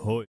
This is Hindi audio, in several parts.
हो।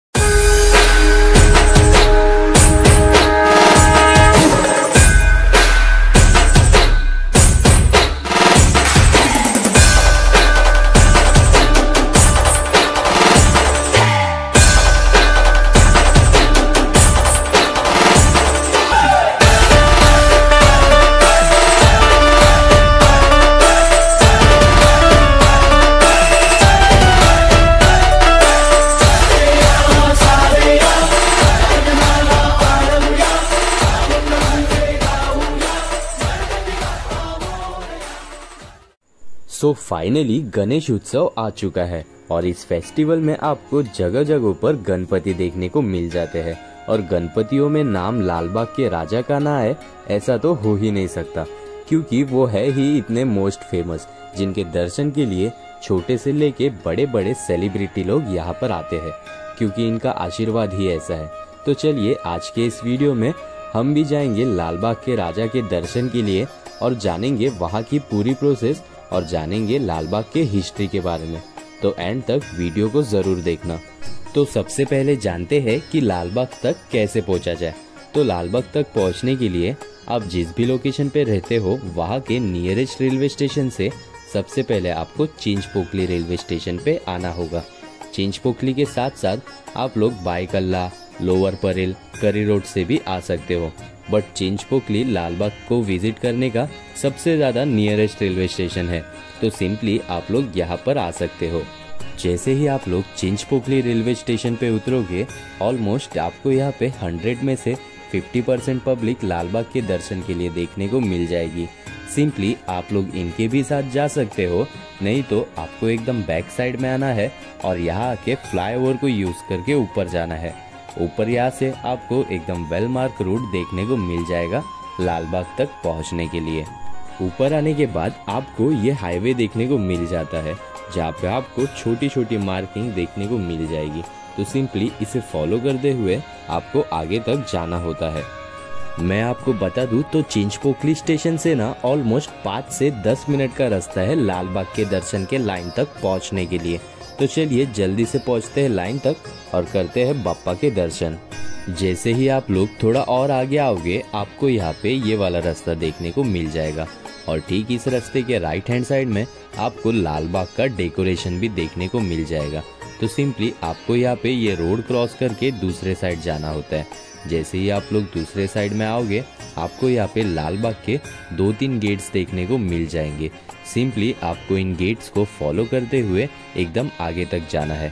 सो फाइनली गणेश उत्सव आ चुका है और इस फेस्टिवल में आपको जगह जगह पर गणपति देखने को मिल जाते हैं और गणपतियों में नाम लालबाग के राजा का ना है ऐसा तो हो ही नहीं सकता, क्योंकि वो है ही इतने मोस्ट फेमस जिनके दर्शन के लिए छोटे से लेके बड़े बड़े सेलिब्रिटी लोग यहाँ पर आते हैं, क्योंकि इनका आशीर्वाद ही ऐसा है। तो चलिए आज के इस वीडियो में हम भी जाएंगे लालबाग के राजा के दर्शन के लिए और जानेंगे वहाँ की पूरी प्रोसेस और जानेंगे लालबाग के हिस्ट्री के बारे में। तो एंड तक वीडियो को जरूर देखना। तो सबसे पहले जानते हैं कि लालबाग तक कैसे पहुंचा जाए। तो लालबाग तक पहुंचने के लिए आप जिस भी लोकेशन पे रहते हो वहां के नियरेस्ट रेलवे स्टेशन से सबसे पहले आपको चिंचपोकली रेलवे स्टेशन पे आना होगा। चिंचपोकली के साथ साथ आप लोग बाईकल्ला, लोअर परेल, करी रोड से भी आ सकते हो, बट चिंचपोकली लालबाग को विजिट करने का सबसे ज्यादा नियरेस्ट रेलवे स्टेशन है, तो सिंपली आप लोग यहाँ पर आ सकते हो। जैसे ही आप लोग चिंचपोकली रेलवे स्टेशन पे उतरोगे, ऑलमोस्ट आपको यहाँ पे 100 में से 50% पब्लिक लालबाग के दर्शन के लिए देखने को मिल जाएगी। सिंपली आप लोग इनके भी साथ जा सकते हो, नहीं तो आपको एकदम बैक साइड में आना है और यहाँ आके फ्लाईओवर को यूज करके ऊपर जाना है। ऊपर यहाँ से आपको एकदम वेल मार्क रूट देखने को मिल जाएगा लालबाग तक पहुँचने के लिए। ऊपर आने के बाद आपको ये हाईवे देखने को मिल जाता है, जहाँ पे आपको छोटी छोटी मार्किंग देखने को मिल जाएगी। तो सिंपली इसे फॉलो करते हुए आपको आगे तक जाना होता है। मैं आपको बता दूं तो चिंचपोकली स्टेशन से ना ऑलमोस्ट 5 से 10 मिनट का रास्ता है लालबाग के दर्शन के लाइन तक पहुँचने के लिए। तो चलिए जल्दी से पहुंचते हैं लाइन तक और करते हैं बाप्पा के दर्शन। जैसे ही आप लोग थोड़ा और आगे आओगे, आपको यहाँ पे ये वाला रास्ता देखने को मिल जाएगा और ठीक इस रास्ते के राइट हैंड साइड में आपको लालबाग का डेकोरेशन भी देखने को मिल जाएगा। तो सिंपली आपको यहाँ पे ये रोड क्रॉस करके दूसरे साइड जाना होता है। जैसे ही आप लोग दूसरे साइड में आओगे, आपको यहाँ पे लालबाग के 2-3 गेट्स देखने को मिल जाएंगे। सिंपली आपको इन गेट्स को फॉलो करते हुए एकदम आगे तक जाना है।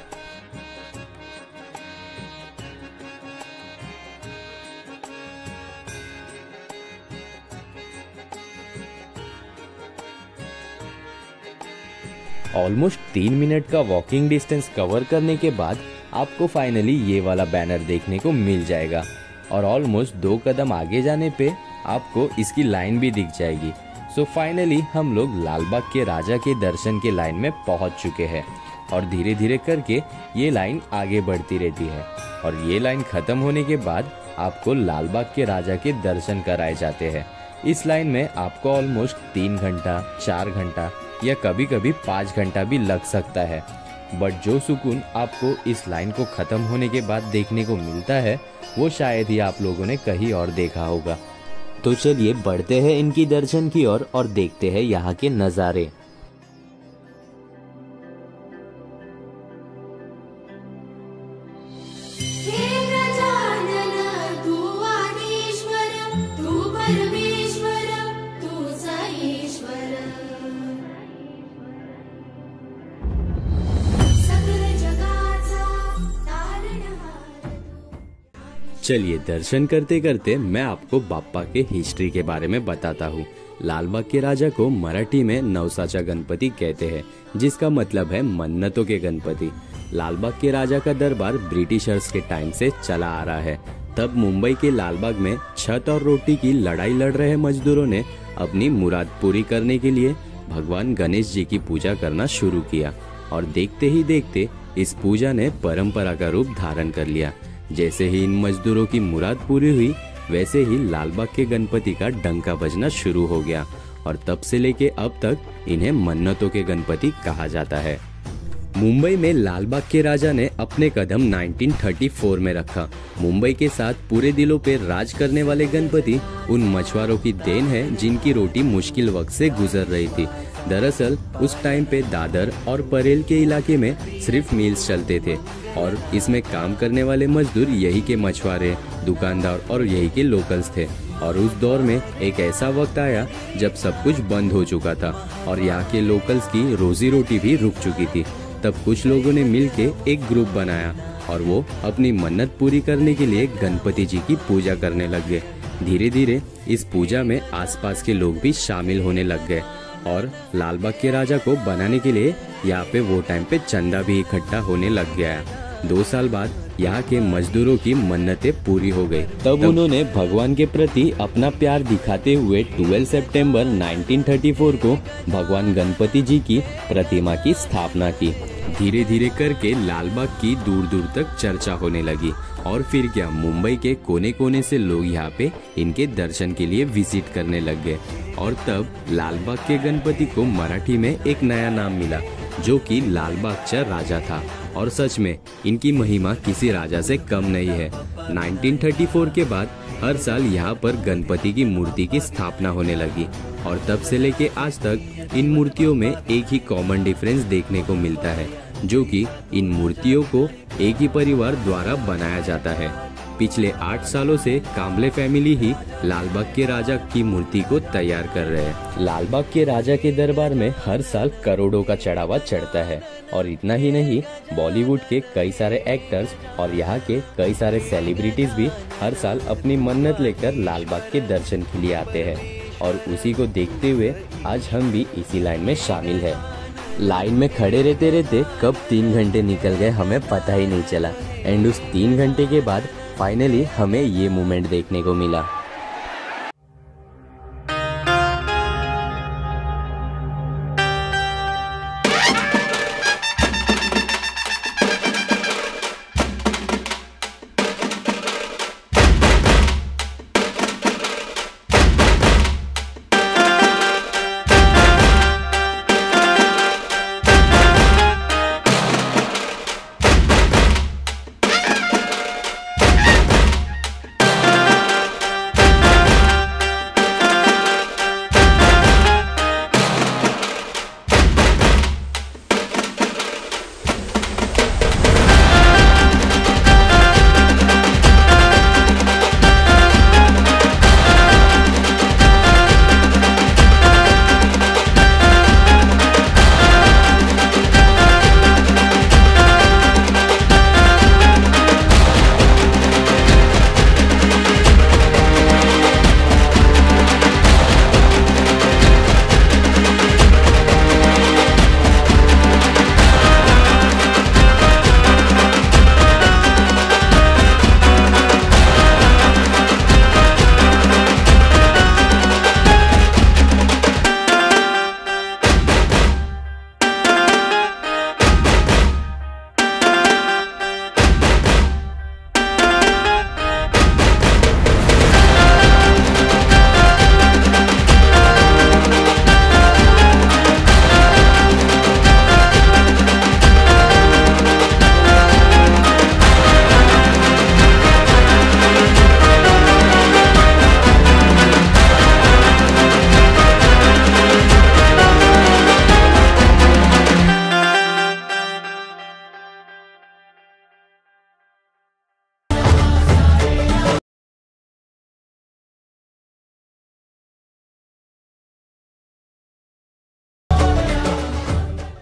ऑलमोस्ट 3 मिनट का वॉकिंग डिस्टेंस कवर करने के बाद आपको फाइनली ये वाला बैनर देखने को मिल जाएगा और ऑलमोस्ट 2 कदम आगे जाने पे आपको इसकी लाइन भी दिख जाएगी। सो फाइनली हम लोग लालबाग के राजा के दर्शन के लाइन में पहुंच चुके हैं और धीरे धीरे करके ये लाइन आगे बढ़ती रहती है और ये लाइन खत्म होने के बाद आपको लालबाग के राजा के दर्शन कराए जाते हैं। इस लाइन में आपको ऑलमोस्ट 3 घंटा, 4 घंटा या कभी कभी 5 घंटा भी लग सकता है, बट जो सुकून आपको इस लाइन को खत्म होने के बाद देखने को मिलता है वो शायद ही आप लोगों ने कहीं और देखा होगा। तो चलिए बढ़ते हैं इनकी दर्शन की ओर और देखते हैं यहाँ के नज़ारे। चलिए दर्शन करते करते मैं आपको बाप्पा के हिस्ट्री के बारे में बताता हूँ। लालबाग के राजा को मराठी में नवसाचा गणपति कहते हैं, जिसका मतलब है मन्नतों के गणपति। लालबाग के राजा का दरबार ब्रिटिशर्स के टाइम से चला आ रहा है। तब मुंबई के लालबाग में छत और रोटी की लड़ाई लड़ रहे मजदूरों ने अपनी मुराद पूरी करने के लिए भगवान गणेश जी की पूजा करना शुरू किया और देखते ही देखते इस पूजा ने परंपरा का रूप धारण कर लिया। जैसे ही इन मजदूरों की मुराद पूरी हुई, वैसे ही लालबाग के गणपति का डंका बजना शुरू हो गया और तब से लेके अब तक इन्हें मन्नतों के गणपति कहा जाता है। मुंबई में लालबाग के राजा ने अपने कदम 1934 में रखा। मुंबई के साथ पूरे दिलों पे राज करने वाले गणपति उन मछुआरों की देन है जिनकी रोटी मुश्किल वक्त से गुजर रही थी। दरअसल उस टाइम पे दादर और परेल के इलाके में सिर्फ मिल्स चलते थे और इसमें काम करने वाले मजदूर यही के मछुआरे, दुकानदार और यही के लोकल्स थे। और उस दौर में एक ऐसा वक्त आया जब सब कुछ बंद हो चुका था और यहाँ के लोकल्स की रोजी रोटी भी रुक चुकी थी। तब कुछ लोगों ने मिलके एक ग्रुप बनाया और वो अपनी मन्नत पूरी करने के लिए गणपति जी की पूजा करने लग गए। धीरे धीरे इस पूजा में आसपास के लोग भी शामिल होने लग गए और लालबाग के राजा को बनाने के लिए यहाँ पे वो टाइम पे चंदा भी इकट्ठा होने लग गया। 2 साल बाद यहाँ के मजदूरों की मन्नतें पूरी हो गई। तब उन्होंने भगवान के प्रति अपना प्यार दिखाते हुए 12 सितंबर 1934 को भगवान गणपति जी की प्रतिमा की स्थापना की। धीरे धीरे करके लालबाग की दूर दूर तक चर्चा होने लगी और फिर क्या, मुंबई के कोने कोने से लोग यहाँ पे इनके दर्शन के लिए विजिट करने लग गए। और तब लालबाग के गणपति को मराठी में एक नया नाम मिला जो कि लालबागचा राजा था। और सच में इनकी महिमा किसी राजा से कम नहीं है। 1934 के बाद हर साल यहाँ पर गणपति की मूर्ति की स्थापना होने लगी और तब से लेके आज तक इन मूर्तियों में एक ही कॉमन डिफरेंस देखने को मिलता है, जो कि इन मूर्तियों को एक ही परिवार द्वारा बनाया जाता है। पिछले 8 सालों से कांबले फैमिली ही लालबाग के राजा की मूर्ति को तैयार कर रहे हैं। लालबाग के राजा के दरबार में हर साल करोड़ों का चढ़ावा चढ़ता है और इतना ही नहीं, बॉलीवुड के कई सारे एक्टर्स और यहाँ के कई सारे सेलिब्रिटीज भी हर साल अपनी मन्नत लेकर लालबाग के दर्शन के लिए आते हैं और उसी को देखते हुए आज हम भी इसी लाइन में शामिल है। लाइन में खड़े रहते रहते कब 3 घंटे निकल गए हमें पता ही नहीं चला एंड उस 3 घंटे के बाद फाइनली हमें ये मोमेंट देखने को मिला।